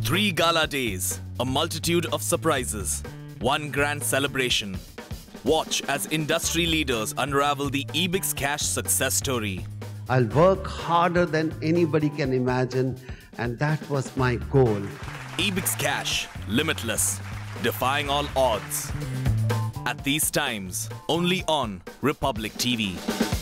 3 gala days, a multitude of surprises, one grand celebration. Watch as industry leaders unravel the EbixCash success story. I'll work harder than anybody can imagine, and that was my goal. EbixCash, Limitless, defying all odds. At these times, only on Republic TV.